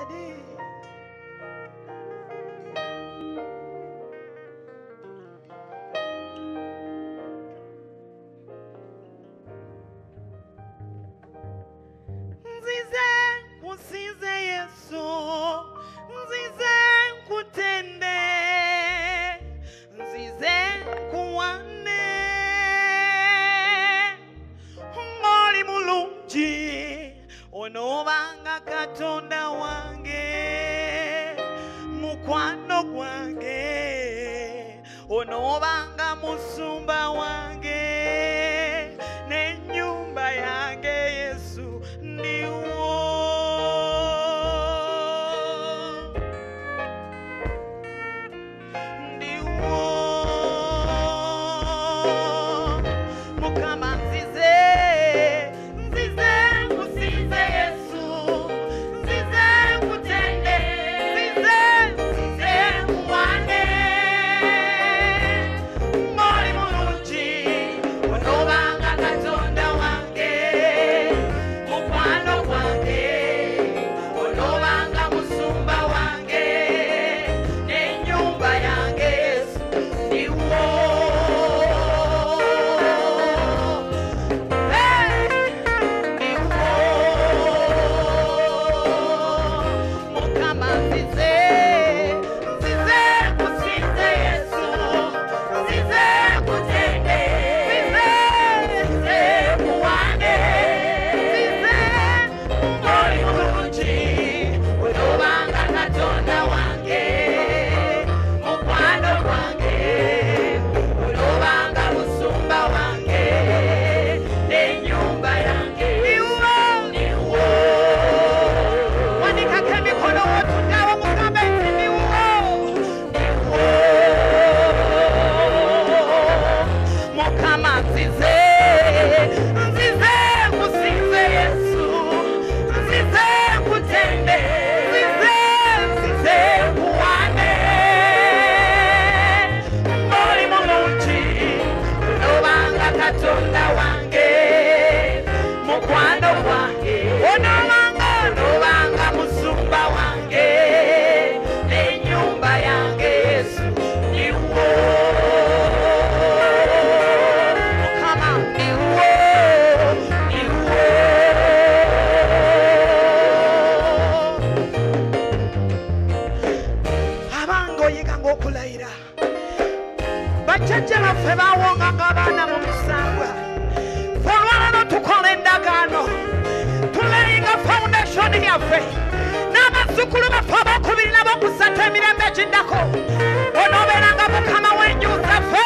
Daddy. Nzize kusize Yesu, nzize kutende, nzize kuwane, ngoli mulungi, onobanga Katonda wange, mukwano gwange, onobanga musumba wange, n'ennyumba yange Yesu ndiwo. Mukama nzize, nzize kusize Yesu, nzize kutende, nzize kuwane, ngoli mulungi, onobanga Katonda wange, mukwano gwange, onobanga musumba wange, n'ennyumba yange Yesu ndiwo. Mukama nzize, nzize kusize Yesu, nzize kutende, nzize kuwane, nzize ngoli mulungi, onobanga Katonda wange, mukwano gwange, onobanga musumba wange, n'ennyumba yange ndiwo. Wanikako emikono wotuddawo mugambe nti ndiwo. Mukama nzize, nzize kusize Yesu, nzize kutende, nzize kuwane, ngoli mulungi, onobanga Katonda wange, mukwano gwange, onobanga musumba wange, n'ennyumba yange Yesu ndiwo. Mukama ndiwo. Abange oyiga ng'okulayira, bajjajja baffe baawonganga abaana mu misangwa, olwalano tukola endagaano, tulayinga foundation yaffe n'abazzukulu baffe abokubiri n'abokusatu emirembe egiddako, onoobeeranga Mukama w'enju zaffe.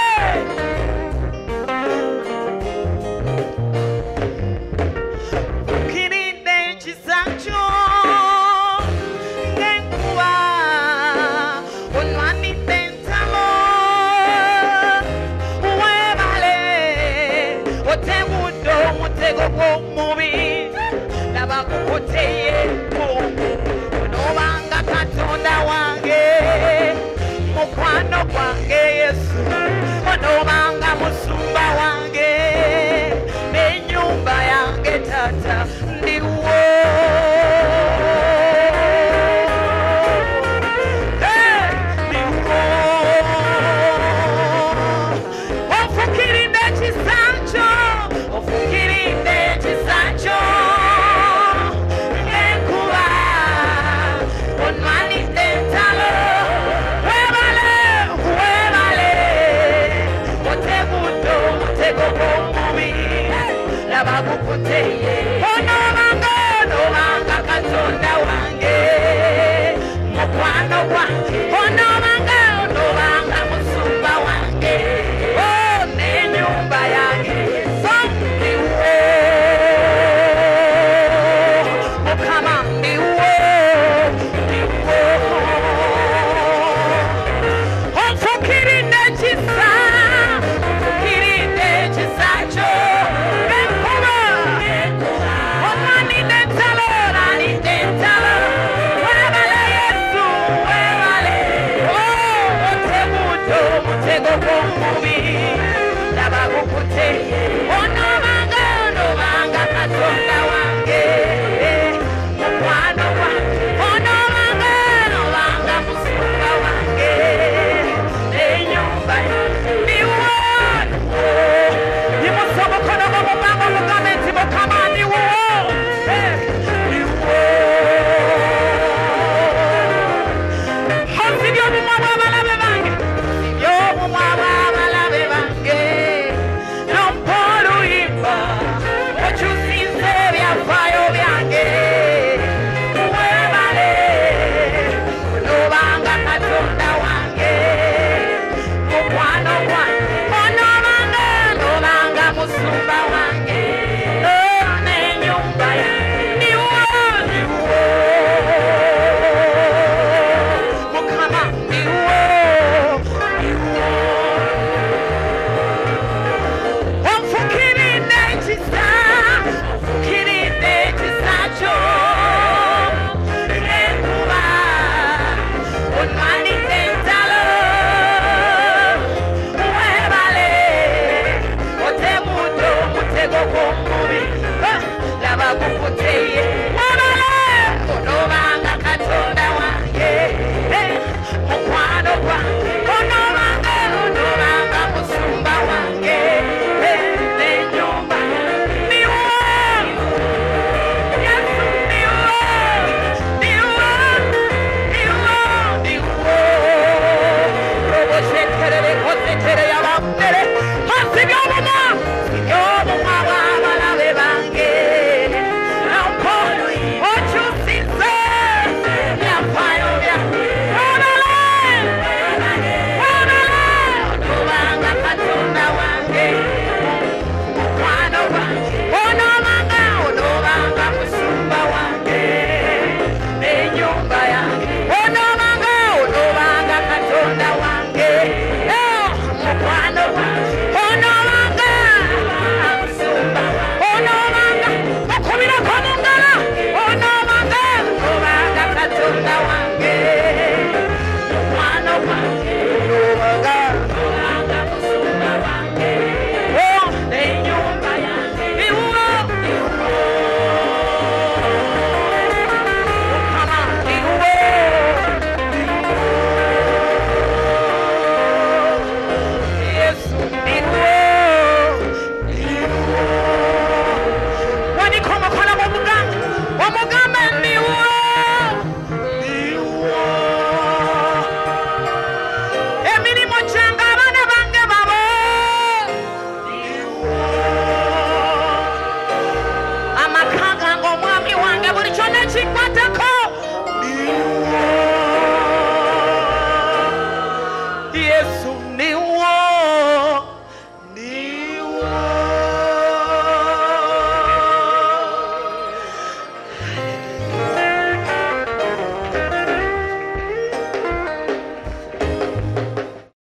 Fukiridde ekisa kyo ng'enkuba, onwanidde entalo, weebale, otemudde omutego gw'omubi, laba gukuteye bwongo, onobanga Katonda wange, mukwano gwange Yesu, onobanga musumba wange, n'ennyumba yange Tata ndiwo. Ndiwo. Ofukiridde ekisa kyo, ofukiridde ekisa kyo, ndabakukuteye